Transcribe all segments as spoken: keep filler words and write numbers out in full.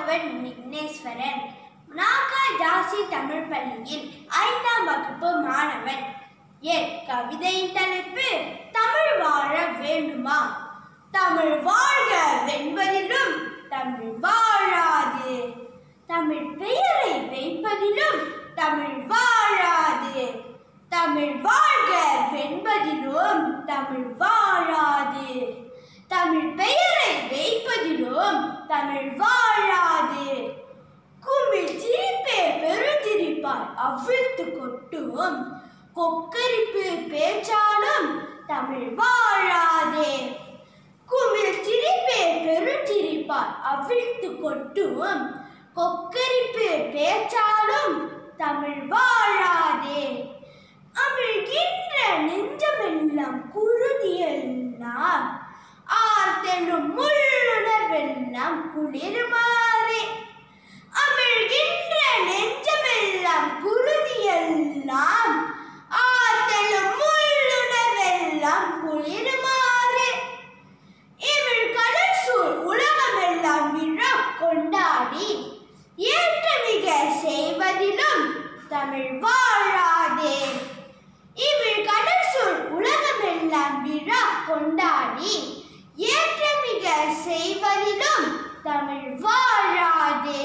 மாணவன் விக்னேஸ்வரன். நாகாய் தாசி தமிழ் பள்ளியில் ஐந்தாம் வகுப்பு மாணவன். என் கவிதையின் தலைப்பு தமிழ் வாழ வேண்டுமா? தமிழ் வாழ்க வென்பதிலும் தமிழ் வாழாது, தமிழ் பெயரை வைப்பதிலும் தமிழ் வாழாது, தமிழ் வாழ்க வென்பதிலும் தமிழ் வாழாது, தமிழ் பெயரை வைப்பதிலும் தமிழ் வாழாது. குமிழ் சிரிப்பே பெருஞ்சிரிப்பால் அவிழ்த்து கொட்டும், கொக்கரிப்பு பேச்சாலும் தமிழ் வாழாதே. குமிழ் சிரிப்பே பெருஞ்சிரிப்பால் அவிழ்த்து கொட்டும், கொக்கரிப்பு பேச்சாலும் தமிழ் வாழாதே. அமிழ்கின்ற நெஞ்சமெல்லாம் குருதியெல்லாம் ஆர்த்தெனும் முள்ளுணர்வெல்லாம் குளிருமாறே. அமிழ்கின்ற நெஞ்சமெல்லாம் குருதியெல்லாம் ஆர்த்தெனும் முள்ளுணர்வெல்லாம் குளிருமாறே. இமிழ் கடல் சூழ் உலகமெல்லாம் விழா கொண்டாடி ஏற்றமிக செய்வதிலும் தமிழ் வாழாதே. இமிழ் கடல் சூழ் உலகமெல்லாம் விழா கொண்டாடி ஏற்றமிக செய்வதிலும் தமிழ் வாழாதே.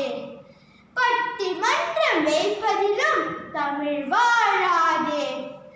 பட்டிமன்றம் வைப்பதிலும் தமிழ் வாழாதே,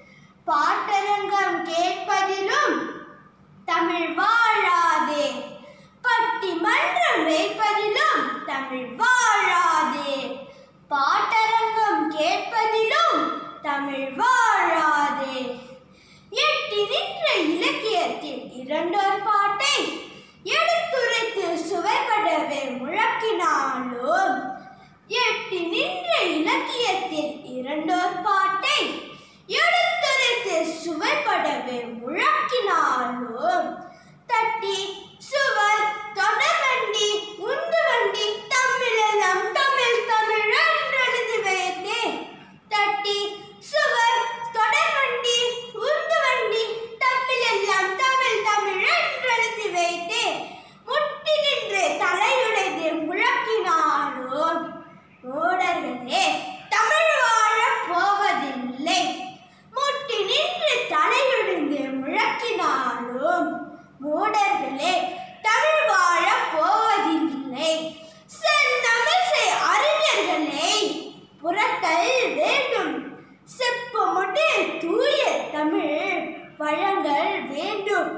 பாட்டரங்கம் கேட்பதிலும் தமிழ் வாழாதே, பட்டிமன்றம் வைப்பதிலும் தமிழ் வாழாதே, பாட்டரங்கம் கேட்பதிலும் தமிழ் வாழாதே. எட்டி நின்ற இலக்கியத்தில் இரண்டோர் பாட்டை எடுத்துரைத்து சுவைபடவே முழக்கினாலும், எட்டி நின்ற இலக்கியத்தில் இரண்டோர் பாட்டை எடுத்துரைத்து சுவைபடவே முழக்கினாலும், தட்டி சுவர் தொடர் வண்டி உந்து வண்டி தமிழெல்லாம் தமிழ் தமிழ் என்றெழுதி வைத்தே. தட்டி சுவர் தொடர் வண்டி உந்து வண்டி தமிழெல்லாம் தமிழ் தமிழ் என்றெழுதி வைத்தே. முட்டி நின்று தலையுடைந்து முழக்கினாலும் மூடர்களே தமிழ் வாழப் போவதில்லை. முட்டி நின்று தலையுடைந்து முழக்கினாலும் மூடர்களே தமிழ் வாழப் போவதில்லை. செந்தமிழ்சை அறிஞர்களை புறத்தல் வேண்டும், செப்பமுடு தூய தமிழ் வழங்கல் வேண்டும்.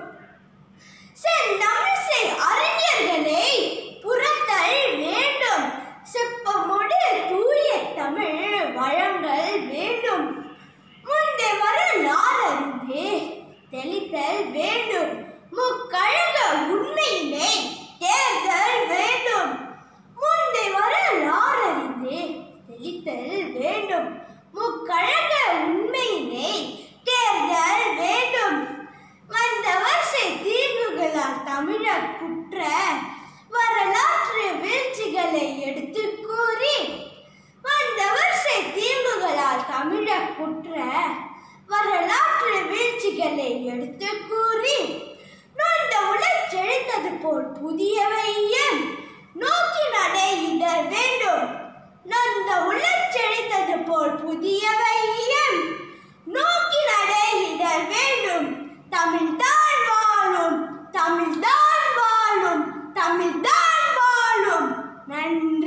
செந்தமிழ்சை அறிஞர்களை புறத்தல் வேண்டும், செப்பமுடு தூய தமிழ் வழங்கல் வேண்டும். முந்தை வரலாறறிந்து தெளித்தல் வேண்டும், முக்கழக உண்மையினை தேர்தல் வேண்டும். முந்தை வரலாறறிந்து தெளித்தல் வேண்டும், முக்கழக உண்மையினை தேர்தல் வேண்டும். வந்த வரிசை தீர்வுகளால் தமிழர் குற்ற வரலாற்று வீழ்ச்சிகளை எடுத்து கூறி, வந்த வரிசை தீர்வுகளால் தமிழர் குற்ற வரலாற்று வீழ்ச்சிகளை எடுத்து கூறி, நொந்த உலச்செழித்தது போல் புதியவையும் நோக்கி நடையிட வேண்டும். நொந்த உலச்செழித்தது போல் புதியவையும் நோக்கி நடையிட வேண்டும். தமிழ்தான் வாழும், தமிழ்தான் வாழும், தமிழ்தான் வாழும். நன்றி.